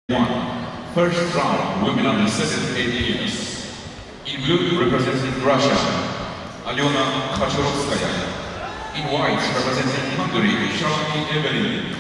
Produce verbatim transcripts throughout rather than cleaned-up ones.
One. First round, women under seventy-eight years. In blue, representing Russia, Alyona Kacharovskaya. In white, representing Hungary, Sharky Evelyn.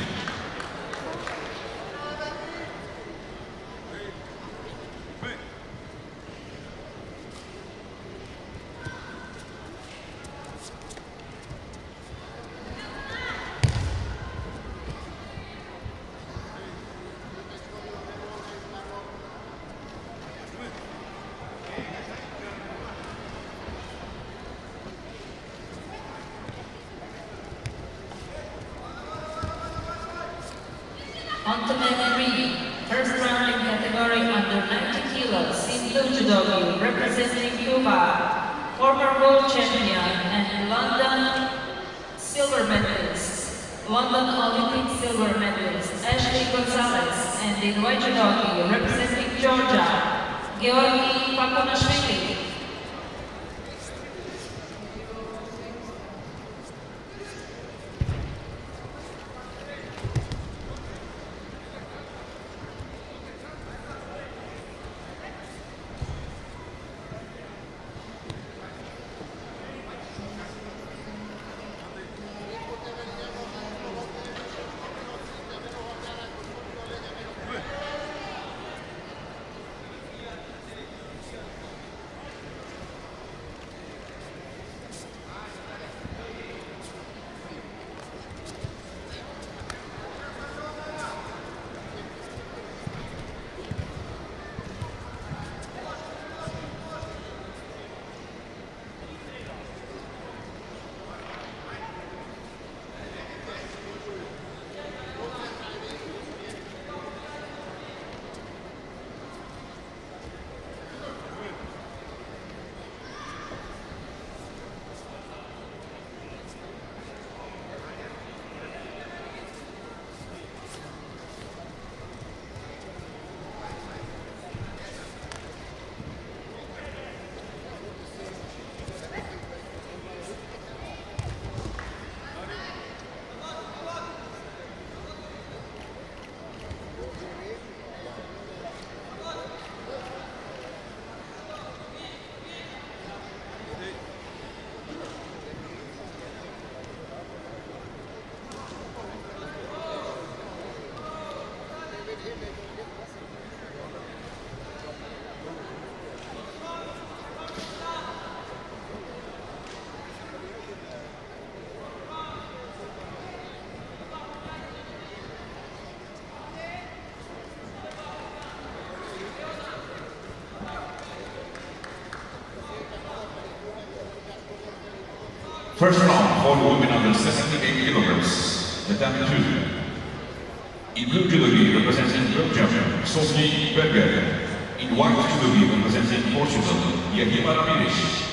On to men three, first round in category under ninety kilos, in blue judogi, representing Cuba, former world champion and London silver medalist, London Olympic silver medalist, Ashley Gonzalez, and in white judogi, representing Georgia, Georgi Pakonashvili. First round for women under seventy-eight kilograms, tatami two. In blue judogi, representing Belgium, Sophie Berger. In white judogi, representing Portugal, Yahima Ramirez.